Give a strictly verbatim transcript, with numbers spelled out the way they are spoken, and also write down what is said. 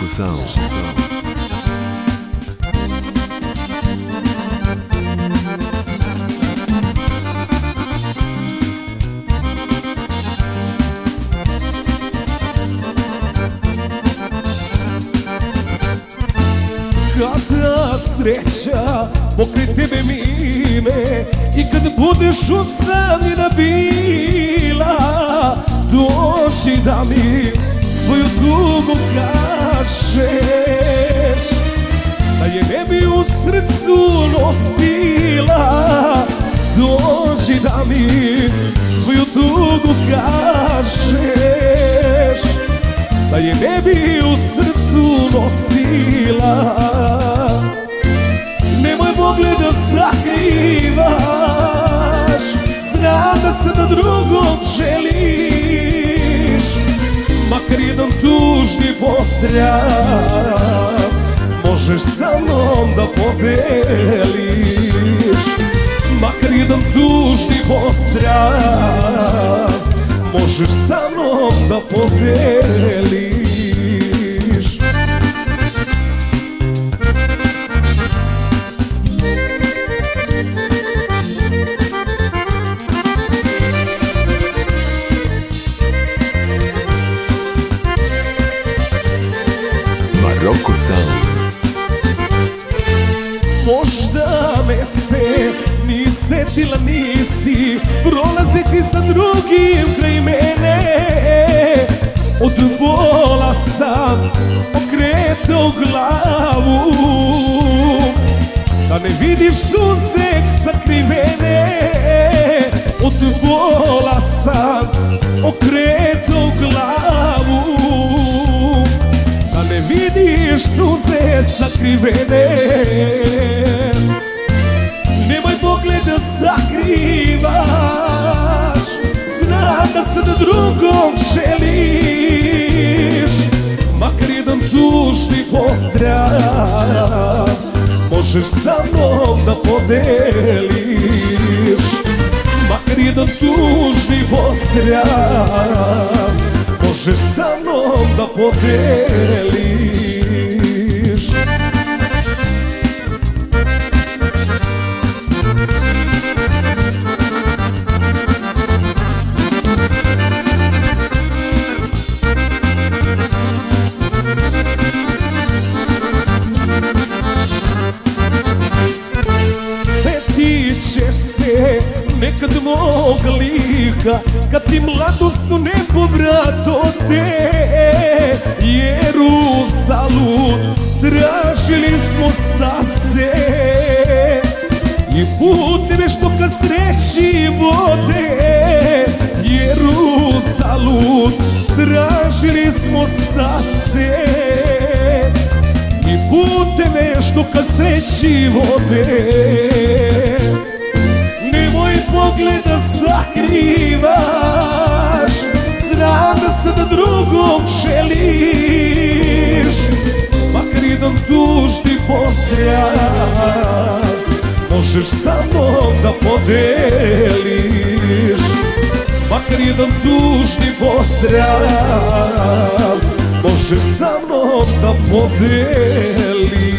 Marocco Sound. Kada sreća pokraj tebe mine i kad budeš usamljena bila, dođi da mi svoju tugu kažeš, da je ne bi u srcu nosila. Dođi da mi svoju tugu kažeš, da je ne bi u srcu nosila. Nemoj pogleda sakrivaš, znam da se na drugom želiš, makar jedan tužni pozdrav možeš sa mnom da podeliš. Makar jedan tužni pozdrav možeš sa mnom da podeliš. Marocco Sound. Možda me se ni setila nisi, prolazeći sa drugim kraj mene. Od bola sam okretao glavu, da ne vidiš suze sakrivene. Od bola sam okretao glavu, da ne vidiš suze sakrivene. Nemoj pogleda sakrivaš, znam da se na drugom želiš, makar jedan tužni pozdrav možeš sa mnom da podeliš. Makar jedan tužni pozdrav možeš sa mnom da podeliš. Sjetit ćeš se nekad mog lika, kad ti mladost u nepovrat ode. Jer uzalud tražili smo stase i puteve što ka sreći vode. Jer uzalud tražili smo stase i puteve što ka sreći vode. Nemoj pogleda sakrivaš, znam da se na drugom želiš, makar jedan tužni pozdrav možeš sa mnom da podeliš. Makar jedan tužni pozdrav možeš sa mnom da podeliš.